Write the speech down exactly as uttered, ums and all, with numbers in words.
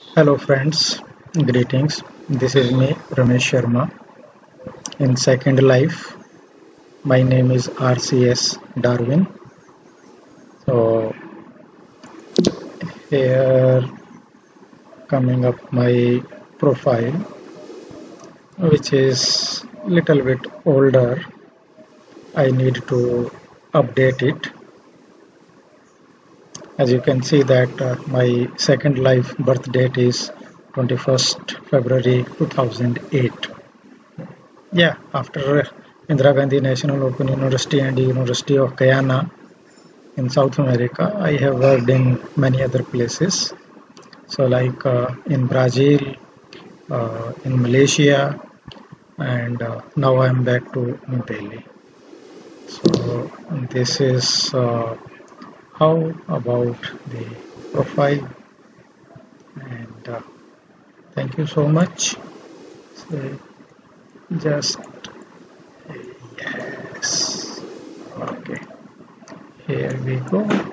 Hello friends, greetings. This is me Ramesh Sharma in Second Life. My name is R C S Darwin. So here coming up my profile, which is little bit older. I need to update it. As you can see that uh, my Second Life birth date is twenty-first February two thousand eight. Yeah, after Indira Gandhi National Open University and University of Guyana in South America, I have worked in many other places. So, like uh, in Brazil, uh, in Malaysia, and uh, now I am back to New Delhi. So, this is uh, how about the profile, and uh, thank you so much. So, just yes, okay, here we go.